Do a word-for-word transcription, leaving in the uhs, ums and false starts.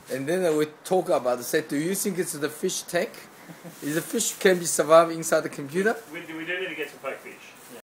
And then we talk about, say, do you think it's the fish tank? Is the fish can be survive inside the computer? We, we do need to get some fake fish.